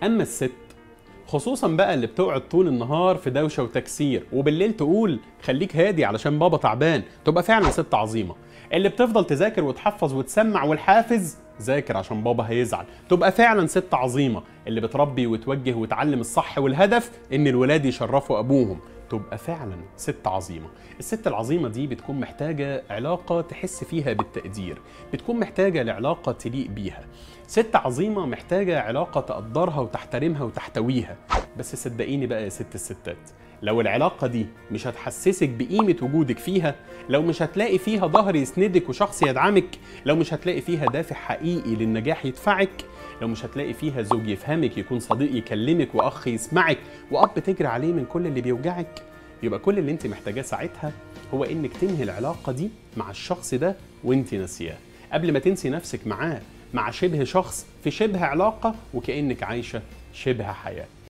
اما الست خصوصا بقى اللي بتقعد طول النهار في دوشه وتكسير وبالليل تقول خليك هادي علشان بابا تعبان، تبقى فعلا ست عظيمه. اللي بتفضل تذاكر وتحفظ وتسمع والحافز ذاكر عشان بابا هيزعل، تبقى فعلا ست عظيمه. اللي بتربي وتوجه وتعلم الصح والهدف ان الولاد يشرفوا ابوهم، تبقى فعلا ست عظيمه. الست العظيمه دي بتكون محتاجه علاقه تحس فيها بالتقدير، بتكون محتاجه لعلاقه تليق بيها. ست عظيمه محتاجه علاقه تقدرها وتحترمها وتحتويها. بس صدقيني بقى يا ست الستات، لو العلاقة دي مش هتحسسك بقيمة وجودك فيها، لو مش هتلاقي فيها ظهر يسندك وشخص يدعمك، لو مش هتلاقي فيها دافع حقيقي للنجاح يدفعك، لو مش هتلاقي فيها زوج يفهمك يكون صديق يكلمك وأخ يسمعك وأب تجري عليه من كل اللي بيوجعك، يبقى كل اللي انت محتاجاه ساعتها هو انك تنهي العلاقة دي مع الشخص ده وانت ناسياه، قبل ما تنسي نفسك معاه، مع شبه شخص في شبه علاقة وكأنك عايشة شبه حياة.